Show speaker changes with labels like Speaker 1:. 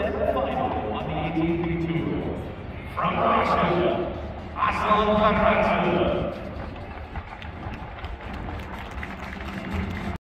Speaker 1: final on the AT&T Tour. From Russia, Aslan Karatsev.